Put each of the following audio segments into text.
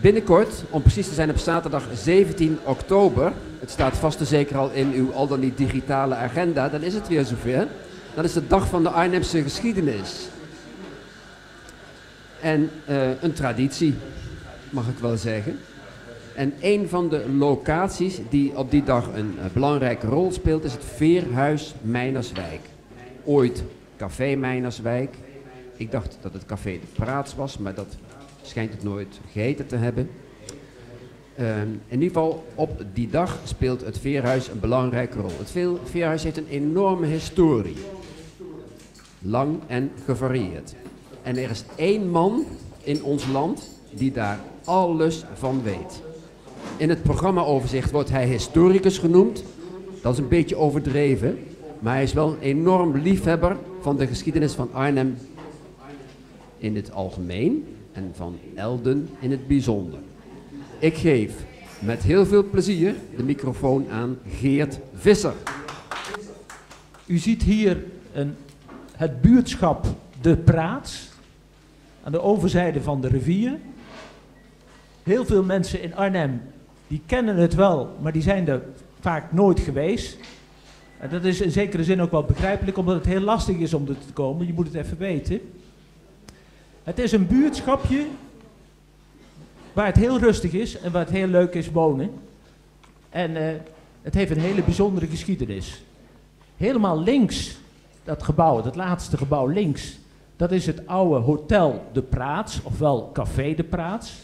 Binnenkort, om precies te zijn op zaterdag 17 oktober, het staat vast en zeker al in uw al dan niet digitale agenda, dan is het weer zover. Dat is de dag van de Arnhemse geschiedenis. En een traditie, mag ik wel zeggen. En een van de locaties die op die dag een belangrijke rol speelt, is het Veerhuis Meinerswijk. Ooit Café Meinerswijk. Ik dacht dat het Café de Praats was, maar dat schijnt het nooit geheten te hebben. In ieder geval, op die dag speelt het Veerhuis een belangrijke rol. Het Veerhuis heeft een enorme historie. Lang en gevarieerd. En er is één man in ons land die daar alles van weet. In het programmaoverzicht wordt hij historicus genoemd. Dat is een beetje overdreven. Maar hij is wel een enorm liefhebber van de geschiedenis van Arnhem in het algemeen en van Elden in het bijzonder. Ik geef met heel veel plezier de microfoon aan Geert Visser. U ziet hier het buurtschap De Praats aan de overzijde van de rivier. Heel veel mensen in Arnhem die kennen het wel, maar die zijn er vaak nooit geweest. En dat is in zekere zin ook wel begrijpelijk, omdat het heel lastig is om er te komen. Je moet het even weten. Het is een buurtschapje waar het heel rustig is en waar het heel leuk is wonen. En het heeft een hele bijzondere geschiedenis. Helemaal links, dat gebouw, dat laatste gebouw links, dat is het oude Hotel De Praats, ofwel Café De Praats.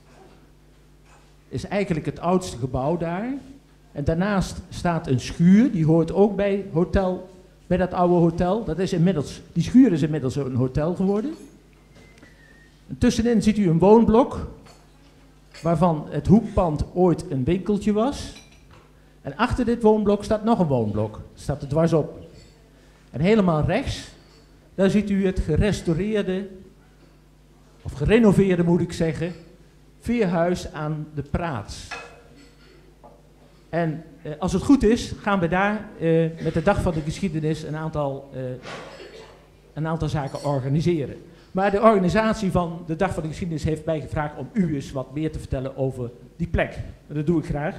Is eigenlijk het oudste gebouw daar. En daarnaast staat een schuur, die hoort ook bij dat oude hotel. Die schuur is inmiddels een hotel geworden. En tussenin ziet u een woonblok, waarvan het hoekpand ooit een winkeltje was. En achter dit woonblok staat nog een woonblok, staat er dwars op. En helemaal rechts, daar ziet u het gerestaureerde, of gerenoveerde moet ik zeggen, Veerhuis aan de Praats. En als het goed is, gaan we daar met de Dag van de Geschiedenis een aantal zaken organiseren. Maar de organisatie van de Dag van de Geschiedenis heeft mij gevraagd om u eens wat meer te vertellen over die plek. En dat doe ik graag.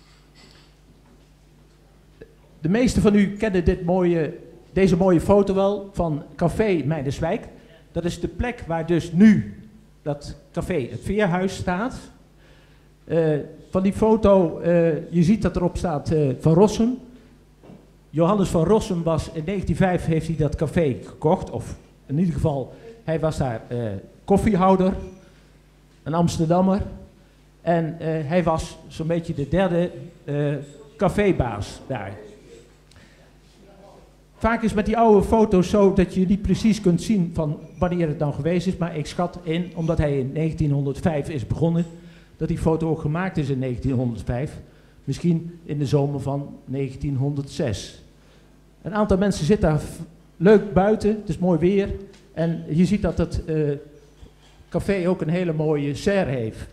De meesten van u kennen deze mooie foto wel van Café Meinerswijk. Dat is de plek waar dus nu dat café, het Veerhuis, staat. Van die foto, je ziet dat erop staat Van Rossum. Johannes van Rossum was in 1905 heeft hij dat café gekocht, of in ieder geval, hij was daar koffiehouder, een Amsterdammer. En hij was zo'n beetje de derde cafébaas daar. Vaak is met die oude foto's zo dat je niet precies kunt zien van wanneer het nou geweest is, maar ik schat in, omdat hij in 1905 is begonnen, dat die foto ook gemaakt is in 1905, misschien in de zomer van 1906. Een aantal mensen zit daar leuk buiten, het is mooi weer en je ziet dat het café ook een hele mooie serre heeft.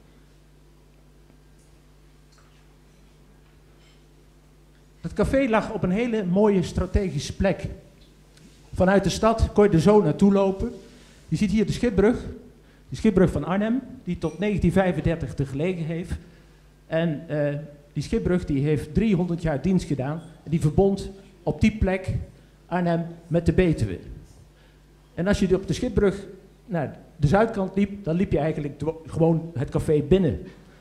Het café lag op een hele mooie strategische plek. Vanuit de stad kon je er zo naartoe lopen. Je ziet hier de schipbrug. De schipbrug van Arnhem, die tot 1935 te gelegen heeft. En die schipbrug die heeft 300 jaar dienst gedaan. En die verbond op die plek Arnhem met de Betuwe. En als je op de schipbrug naar de zuidkant liep, dan liep je eigenlijk gewoon het café binnen.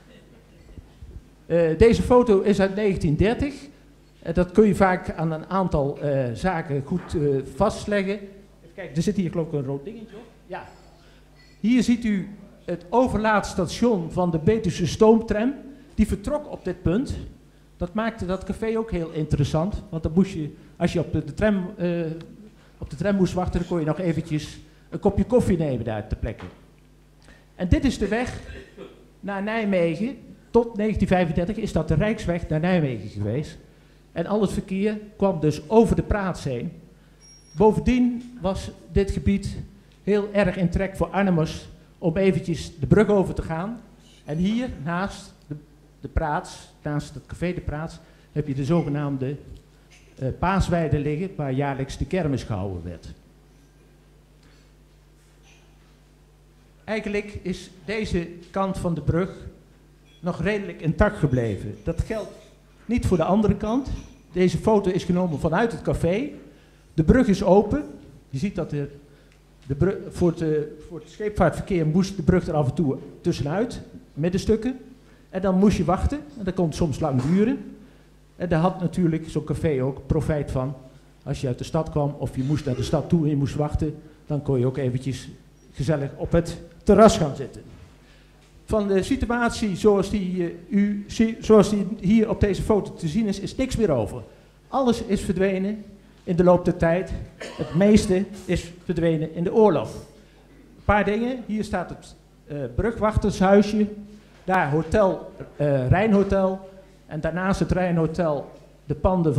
Deze foto is uit 1930. Dat kun je vaak aan een aantal zaken goed vastleggen. Even kijken, er zit hier geloof ik een rood dingetje op. Ja. Hier ziet u het overlaadstation van de Betuwse stoomtram. Die vertrok op dit punt. Dat maakte dat café ook heel interessant. Want dan moest je, als je op de tram moest wachten, dan kon je nog eventjes een kopje koffie nemen daar ter plekke. En dit is de weg naar Nijmegen. Tot 1935 is dat de Rijksweg naar Nijmegen geweest. En al het verkeer kwam dus over de Praats heen. Bovendien was dit gebied heel erg in trek voor Arnhemmers om eventjes de brug over te gaan. En hier naast de Praats, naast het café de Praats, heb je de zogenaamde Paasweide liggen, waar jaarlijks de kermis gehouden werd. eigenlijk is deze kant van de brug nog redelijk intact gebleven. Dat geldt niet voor de andere kant. Deze foto is genomen vanuit het café. De brug is open. Je ziet dat voor het scheepvaartverkeer moest de brug er af en toe tussenuit, middenstukken. En dan moest je wachten. En dat kon soms lang duren. En daar had natuurlijk zo'n café ook profijt van. Als je uit de stad kwam of je moest naar de stad toe en je moest wachten, dan kon je ook eventjes gezellig op het terras gaan zitten. Van de situatie zoals die hier op deze foto te zien is niks meer over. Alles is verdwenen in de loop der tijd. Het meeste is verdwenen in de oorlog. Een paar dingen. Hier staat het brugwachtershuisje. Daar hotel, Rijnhotel. En daarnaast het Rijnhotel de panden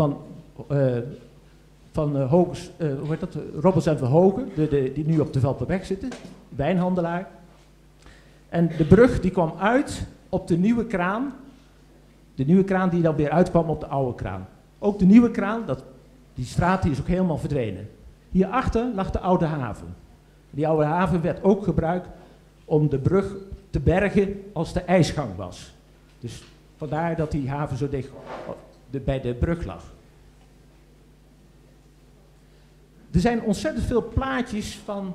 van Robbers en Verhogen, die nu op de Velperweg zitten, wijnhandelaar. En de brug die kwam uit op de nieuwe kraan. De nieuwe kraan die dan weer uitkwam op de oude kraan. Ook de nieuwe kraan, die straat die is ook helemaal verdwenen. Hierachter lag de oude haven. Die oude haven werd ook gebruikt om de brug te bergen als de ijsgang was. Dus vandaar dat die haven zo dicht bij de brug lag. Er zijn ontzettend veel plaatjes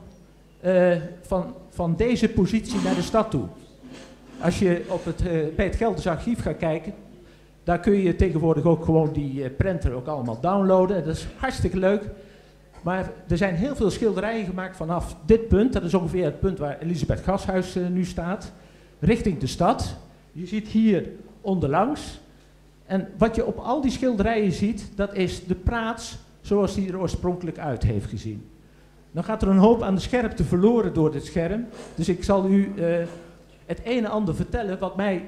van deze positie naar de stad toe. Als je bij het Gelders Archief gaat kijken, daar kun je tegenwoordig ook gewoon die prenten ook allemaal downloaden. Dat is hartstikke leuk. Maar er zijn heel veel schilderijen gemaakt vanaf dit punt. Dat is ongeveer het punt waar Elisabeth Gashuis nu staat. Richting de stad. Je ziet hier onderlangs. En wat je op al die schilderijen ziet, dat is de praats zoals die er oorspronkelijk uit heeft gezien. Dan gaat er een hoop aan de scherpte verloren door dit scherm. Dus ik zal u het een en ander vertellen wat mij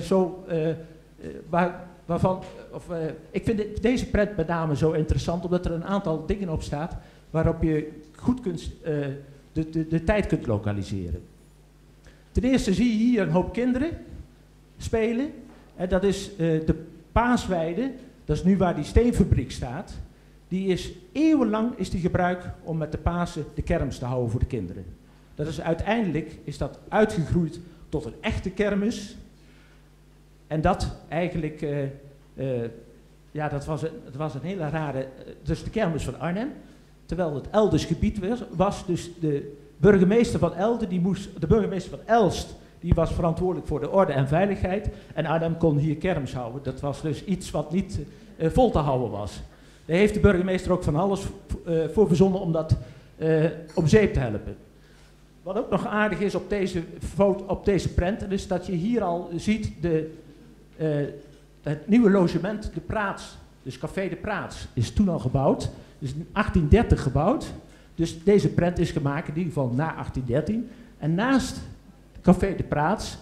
ik vind deze prent met name zo interessant, omdat er een aantal dingen op staat waarop je goed kunt, de tijd kunt lokaliseren. Ten eerste zie je hier een hoop kinderen spelen. En dat is de Paasweide, dat is nu waar die steenfabriek staat. Die is eeuwenlang gebruikt om met de Pasen de kermis te houden voor de kinderen. Uiteindelijk is dat uitgegroeid tot een echte kermis. En dat eigenlijk, dat was een hele rare, dus de kermis van Arnhem, terwijl het Elders gebied was, dus de burgemeester van Elden, de burgemeester van Elst, die was verantwoordelijk voor de orde en veiligheid, en Arnhem kon hier kermis houden. Dat was dus iets wat niet vol te houden was. Daar heeft de burgemeester ook van alles voor verzonnen om dat op zeep te helpen. Wat ook nog aardig is op deze prent, is dat je hier al ziet het nieuwe logement, de Praats, dus Café de Praats, is toen al gebouwd. Is in 1830 gebouwd. Dus deze prent is gemaakt in ieder geval na 1813. En naast Café de Praats,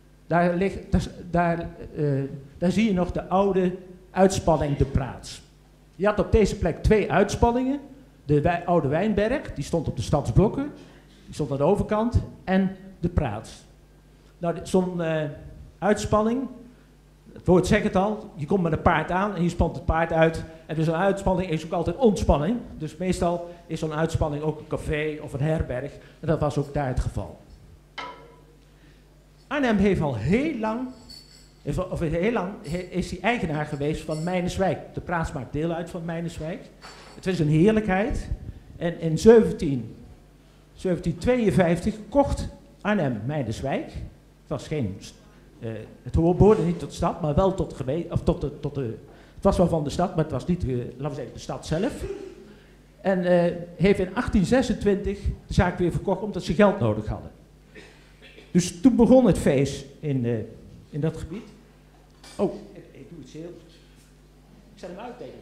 daar zie je nog de oude uitspanning de Praats. Je had op deze plek 2 uitspanningen. De oude Wijnberg, die stond op de stadsblokken. Die stond aan de overkant. En de Praats. Nou, zo'n uitspanning, het woord zegt het al, je komt met een paard aan en je spant het paard uit. En dus een uitspanning is ook altijd ontspanning. Dus meestal is zo'n uitspanning ook een café of een herberg. En dat was ook daar het geval. Arnhem heeft al heel lang is hij eigenaar geweest van Meinerswijk. De Praats maakt deel uit van Meinerswijk. Het is een heerlijkheid. En in 1752 kocht Arnhem Meinerswijk. Het behoorde niet tot de stad, maar wel tot het was wel van de stad, maar het was niet, laten we zeggen, de stad zelf. En heeft in 1826 de zaak weer verkocht omdat ze geld nodig hadden. Dus toen begon het feest in dat gebied. Oh, ik doe iets heel. Ik zet hem uit, denk ik.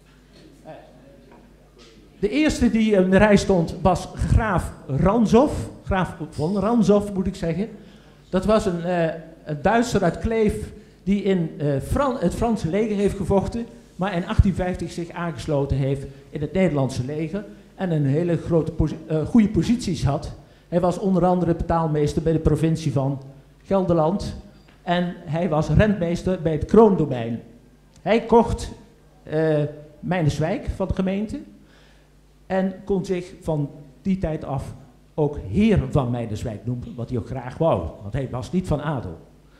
De eerste die in de rij stond was graaf Ranshoff. Graaf von Ranshoff, moet ik zeggen. Dat was een Duitser uit Kleef die in het Franse leger heeft gevochten, maar in 1850 zich aangesloten heeft in het Nederlandse leger en een hele goede posities had. Hij was onder andere betaalmeester bij de provincie van Gelderland en hij was rentmeester bij het kroondomein. Hij kocht Meinerswijk van de gemeente en kon zich van die tijd af ook heer van Meinerswijk noemde, wat hij ook graag wou, want hij was niet van adel.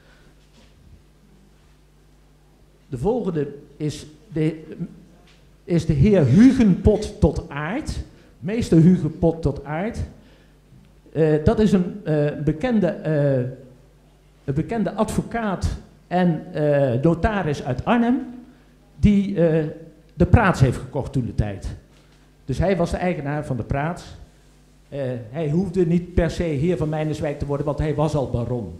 De volgende is de heer Hugenpot tot Aert, meester Hugenpot tot Aert. Dat is een bekende advocaat en notaris uit Arnhem, die de Praats heeft gekocht toen de tijd. Dus hij was de eigenaar van de Praats. Hij hoefde niet per se heer van Meinerswijk te worden, want hij was al baron.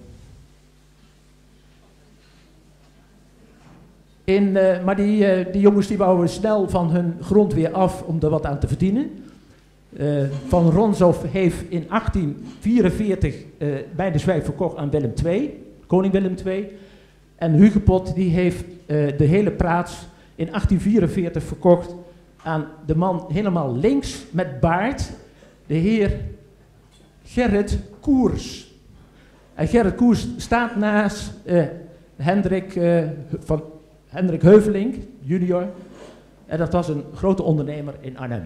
Maar die jongens die wouden snel van hun grond weer af om er wat aan te verdienen. Van Ronshoff heeft in 1844 Meinerswijk verkocht aan Willem II, koning Willem II. En Hugenpot die heeft de hele Praats in 1844 verkocht aan de man helemaal links met baard, de heer Gerrit Koers. En Gerrit Koers staat naast Hendrik Heuvelink junior. En dat was een grote ondernemer in Arnhem.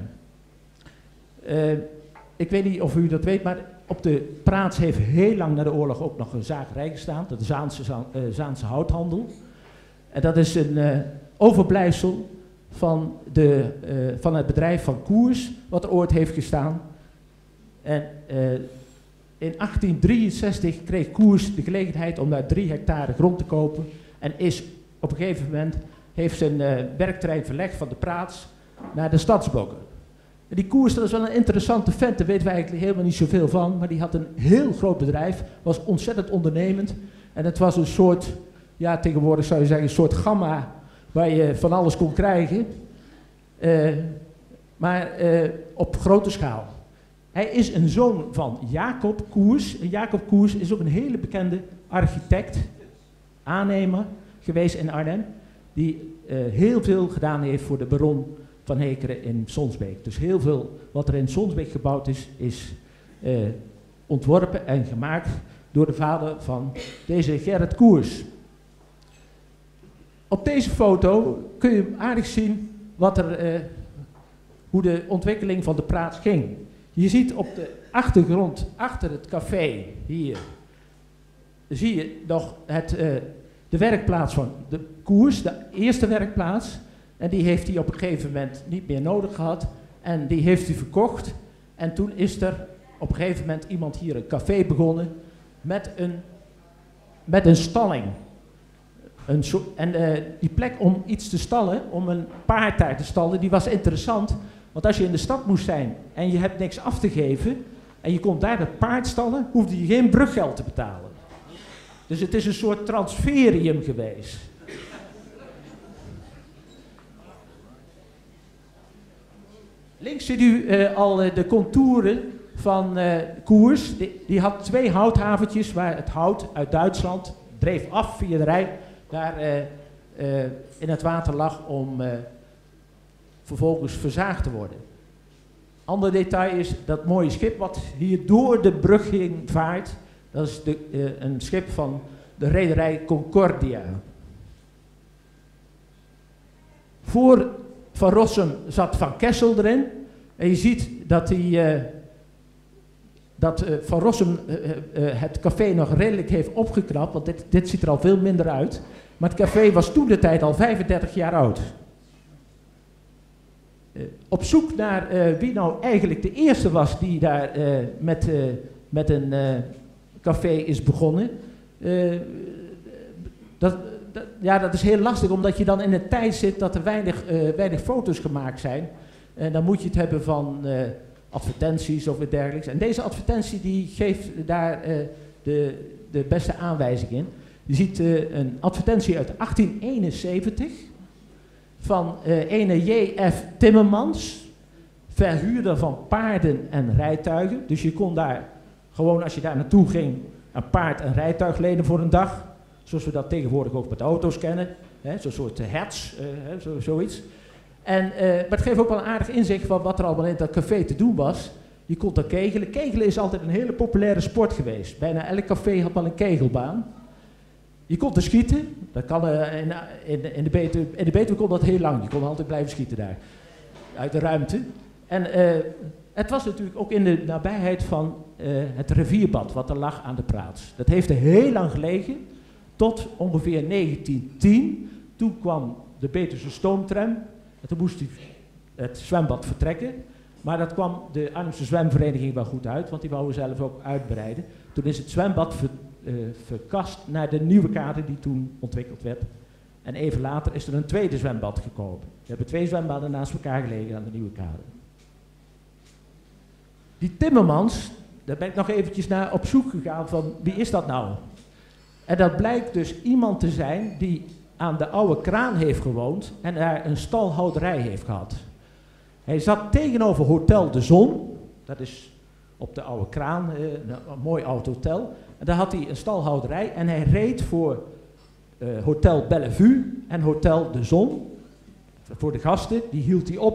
Ik weet niet of u dat weet, maar op de Praats heeft heel lang na de oorlog ook nog een zagerij gestaan. Dat de Zaanse houthandel. En dat is een overblijfsel van het bedrijf van Koers, wat er ooit heeft gestaan. En in 1863 kreeg Koers de gelegenheid om daar 3 hectare grond te kopen. En is op een gegeven moment heeft zijn werkterrein verlegd van de Praats naar de Stadsbokken. En die Koers, dat is wel een interessante vent, daar weten wij eigenlijk helemaal niet zoveel van. Maar die had een heel groot bedrijf, was ontzettend ondernemend. En het was een soort, ja tegenwoordig zou je zeggen, een soort gamma waar je van alles kon krijgen. Maar op grote schaal. Hij is een zoon van Jacob Koers. En Jacob Koers is ook een hele bekende architect, aannemer geweest in Arnhem. Die heel veel gedaan heeft voor de baron van Hekeren in Sonsbeek. Dus heel veel wat er in Sonsbeek gebouwd is ontworpen en gemaakt door de vader van deze Gerrit Koers. Op deze foto kun je aardig zien hoe de ontwikkeling van de Praats ging. Je ziet op de achtergrond, achter het café, hier, zie je nog de werkplaats van de Koers, de eerste werkplaats. En die heeft hij op een gegeven moment niet meer nodig gehad. En die heeft hij verkocht. En toen is er op een gegeven moment iemand hier een café begonnen met een stalling. Die plek om iets te stallen, om een paard daar te stallen, die was interessant. Want als je in de stad moest zijn en je hebt niks af te geven en je komt daar het paard stallen, hoefde je geen bruggeld te betalen. Dus het is een soort transferium geweest. Links ziet u al de contouren van Koers. Die had 2 houthaventjes waar het hout uit Duitsland dreef af via de Rijn. Daar in het water lag om vervolgens verzaagd te worden. Ander detail is dat mooie schip wat hier door de brug heen vaart. Dat is een schip van de rederij Concordia. Voor Van Rossum zat Van Kessel erin. En je ziet dat Van Rossum het café nog redelijk heeft opgeknapt. Want dit ziet er al veel minder uit. Maar het café was toen de tijd al 35 jaar oud. Op zoek naar wie nou eigenlijk de eerste was die daar met een café is begonnen. Dat is heel lastig, omdat je dan in een tijd zit dat er weinig foto's gemaakt zijn. En dan moet je het hebben van advertenties of iets dergelijks. En deze advertentie die geeft daar de beste aanwijzing in. Je ziet een advertentie uit 1871 van ene J.F. Timmermans, verhuurder van paarden en rijtuigen. Dus je kon daar gewoon, als je daar naartoe ging, een paard en rijtuig lenen voor een dag. Zoals we dat tegenwoordig ook met auto's kennen. Zo'n soort hertz, zoiets. Maar het geeft ook wel een aardig inzicht van wat er allemaal in dat café te doen was. Je kon daar kegelen. Kegelen is altijd een hele populaire sport geweest. Bijna elk café had wel een kegelbaan. Je kon er schieten. Dat kan in de Betuwe kon dat heel lang. Je kon altijd blijven schieten daar. Uit de ruimte. En Het was natuurlijk ook in de nabijheid van het rivierbad wat er lag aan de Praats. Dat heeft er heel lang gelegen, tot ongeveer 1910. Toen kwam de Betuwse stoomtram en toen moest het zwembad vertrekken. Maar dat kwam de Arnhemse zwemvereniging wel goed uit, want die wouden zelf ook uitbreiden. Toen is het zwembad verkast naar de nieuwe kade die toen ontwikkeld werd. En even later is er een tweede zwembad gekomen. We hebben 2 zwembaden naast elkaar gelegen aan de nieuwe kade. Die Timmermans, daar ben ik nog eventjes naar op zoek gegaan van wie is dat nou? En dat blijkt dus iemand te zijn die aan de oude kraan heeft gewoond en daar een stalhouderij heeft gehad. Hij zat tegenover Hotel de Zon, dat is op de oude kraan, een mooi oud hotel. En daar had hij een stalhouderij en hij reed voor Hotel Bellevue en Hotel de Zon. Voor de gasten, die hield hij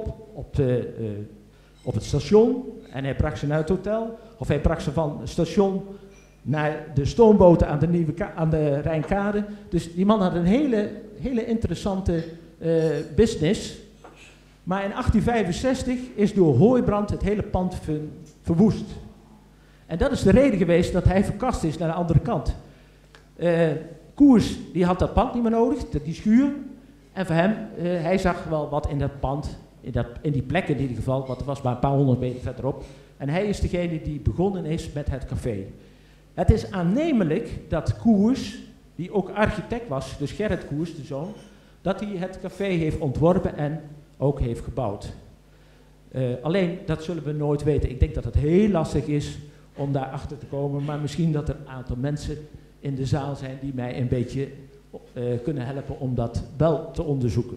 op het station en hij bracht ze naar het hotel. Of hij bracht ze van het station naar de stoomboten aan de Rijnkade. Dus die man had een hele interessante business. Maar in 1865 is door hooibrand het hele pand verwoest. En dat is de reden geweest dat hij verkast is naar de andere kant. Koers die had dat pand niet meer nodig, die schuur. En voor hem, hij zag wel wat in dat pand, in die plek in ieder geval, want het was maar een paar 100 meter verderop. En hij is degene die begonnen is met het café. Het is aannemelijk dat Koers, die ook architect was, dus Gerrit Koers, de zoon, dat hij het café heeft ontworpen en ook heeft gebouwd. Alleen, dat zullen we nooit weten. Ik denk dat het heel lastig is om daar achter te komen, maar misschien dat er een aantal mensen in de zaal zijn die mij een beetje kunnen helpen om dat wel te onderzoeken.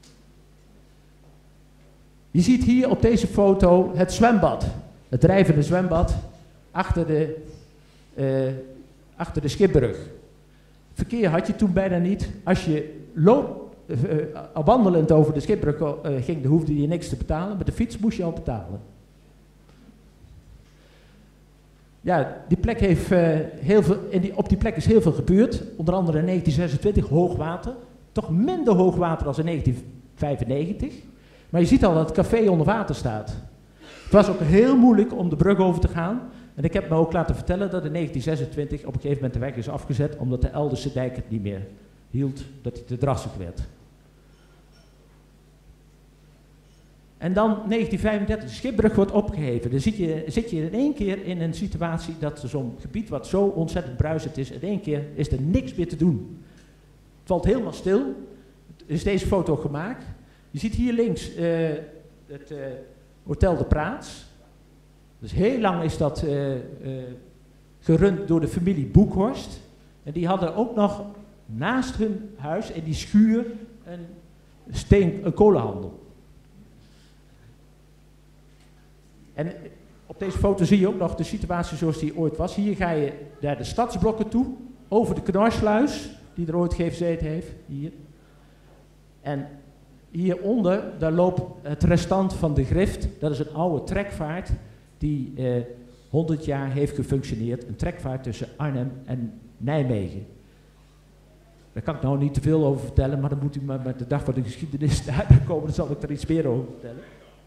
Je ziet hier op deze foto het zwembad, het drijvende zwembad achter de schipbrug. Verkeer had je toen bijna niet. Als je wandelend over de schipbrug ging, dan hoefde je niks te betalen. Met de fiets moest je al betalen. Ja, die plek heeft op die plek is heel veel gebeurd. Onder andere in 1926 hoogwater. Toch minder hoogwater dan in 1995. Maar je ziet al dat het café onder water staat. Het was ook heel moeilijk om de brug over te gaan. En ik heb me ook laten vertellen dat in 1926 op een gegeven moment de weg is afgezet, omdat de Eldense dijk het niet meer hield, dat hij te drassig werd. En dan 1935, de schipbrug wordt opgeheven. Dan zit je in één keer in een situatie dat zo'n gebied wat zo ontzettend bruisend is, in één keer is er niks meer te doen. Het valt helemaal stil. Er is deze foto gemaakt. Je ziet hier links het Hotel de Praats. Dus heel lang is dat gerund door de familie Boekhorst. En die hadden ook nog naast hun huis, in die schuur, een kolenhandel. En op deze foto zie je ook nog de situatie zoals die ooit was. Hier ga je naar de stadsblokken toe, over de Knarsluis, die er ooit gezeten heeft, hier. En hieronder, daar loopt het restant van de Grift. Dat is een oude trekvaart die 100 jaar heeft gefunctioneerd. Een trekvaart tussen Arnhem en Nijmegen. Daar kan ik nou niet te veel over vertellen, maar dan moet u maar met de dag van de geschiedenis daar komen, dan zal ik er iets meer over vertellen.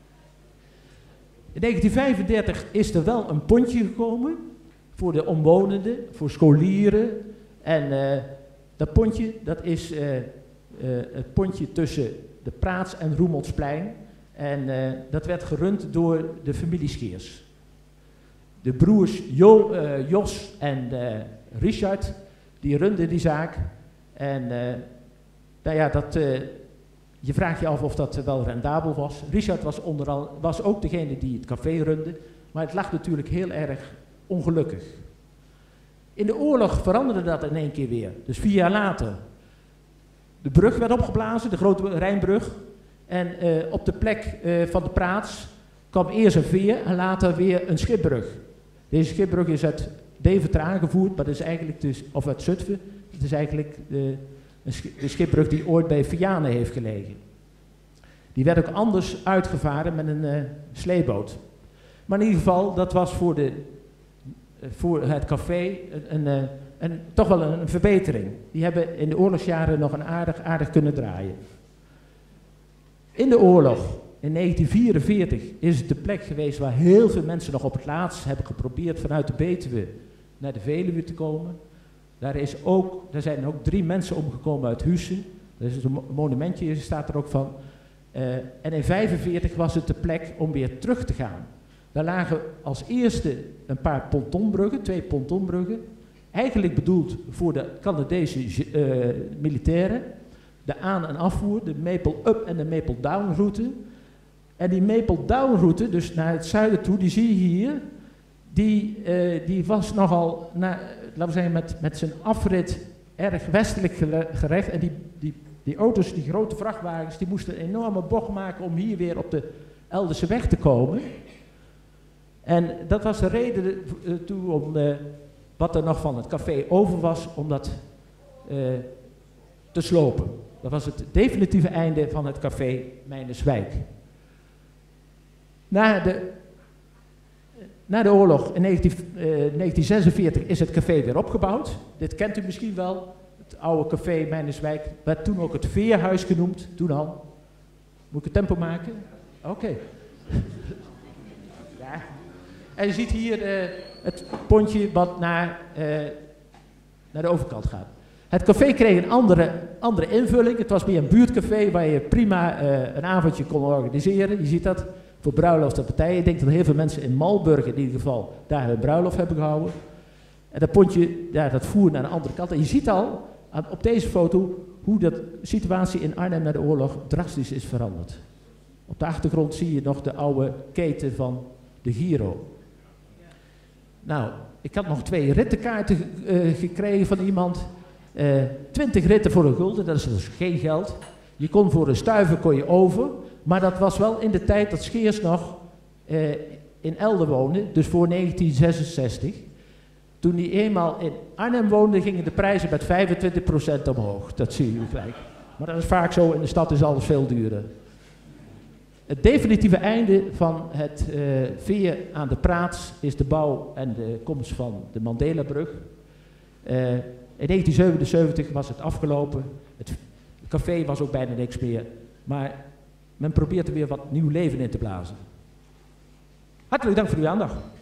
In 1935 is er wel een pontje gekomen voor de omwonenden, voor scholieren. En dat pontje, dat is het pontje tussen de Praats en Roemeltsplein. En dat werd gerund door de familie Scheers. De broers Jos en Richard, die runden die zaak. En nou ja, je vraagt je af of dat wel rendabel was. Richard was ook degene die het café runde, maar het lag natuurlijk heel erg ongelukkig. In de oorlog veranderde dat in één keer weer. Dus 4 jaar later. De brug werd opgeblazen, de Grote Rijnbrug. En op de plek van de Praats kwam eerst een veer en later weer een schipbrug. Deze schipbrug is uit Deventer aangevoerd, maar dat is eigenlijk of uit Zutphen. Het is eigenlijk de schipbrug die ooit bij Vianen heeft gelegen. Die werd ook anders uitgevaren met een sleeboot. Maar in ieder geval, dat was voor het café toch wel een verbetering. Die hebben in de oorlogsjaren nog een aardig kunnen draaien. In de oorlog in 1944 is het de plek geweest waar heel veel mensen nog op het laatst hebben geprobeerd vanuit de Betuwe naar de Veluwe te komen. Daar zijn ook 3 mensen omgekomen uit Hussen. Er is een monumentje, staat er ook van. En in 1945 was het de plek om weer terug te gaan. Daar lagen als eerste een paar pontonbruggen, 2 pontonbruggen. Eigenlijk bedoeld voor de Canadese militairen. De aan- en afvoer, de Maple Up en de Maple Down route. En die Maple Down route, dus naar het zuiden toe, die zie je hier. Die was nogal, laten we zeggen, met zijn afrit erg westelijk gerecht. En die auto's, die grote vrachtwagens, die moesten een enorme bocht maken om hier weer op de Eldense weg te komen. En dat was de reden toe om wat er nog van het café over was, om dat te slopen. Dat was het definitieve einde van het café Meinerswijk. Na de oorlog in 1946 is het café weer opgebouwd. Dit kent u misschien wel. Het oude café Meinerswijk werd toen ook het Veerhuis genoemd. Toen al. Moet ik het tempo maken? Oké. Ja. En je ziet hier het pontje wat naar de overkant gaat. Het café kreeg een andere invulling. Het was meer een buurtcafé waar je prima een avondje kon organiseren. Je ziet dat voor bruiloft en partijen. Ik denk dat heel veel mensen in Malburg in ieder geval daar hun bruiloft hebben gehouden. En dat pontje, ja, dat voer naar de andere kant. En je ziet al op deze foto hoe de situatie in Arnhem na de oorlog drastisch is veranderd. Op de achtergrond zie je nog de oude keten van de Giro. Nou, ik had nog 2 rittenkaarten gekregen van iemand. 20 ritten voor €1, dat is dus geen geld. Je kon voor een stuiver kon je over, maar dat was wel in de tijd dat Scheers nog in Elde woonde, dus voor 1966. Toen hij eenmaal in Arnhem woonde, gingen de prijzen met 25% omhoog. Dat zie je gelijk. Maar dat is vaak zo, in de stad is alles veel duurder. Het definitieve einde van het veer aan de Praats is de bouw en de komst van de Mandela-brug. In 1977 was het afgelopen. Het café was ook bijna niks meer. Maar men probeert er weer wat nieuw leven in te blazen. Hartelijk dank voor uw aandacht.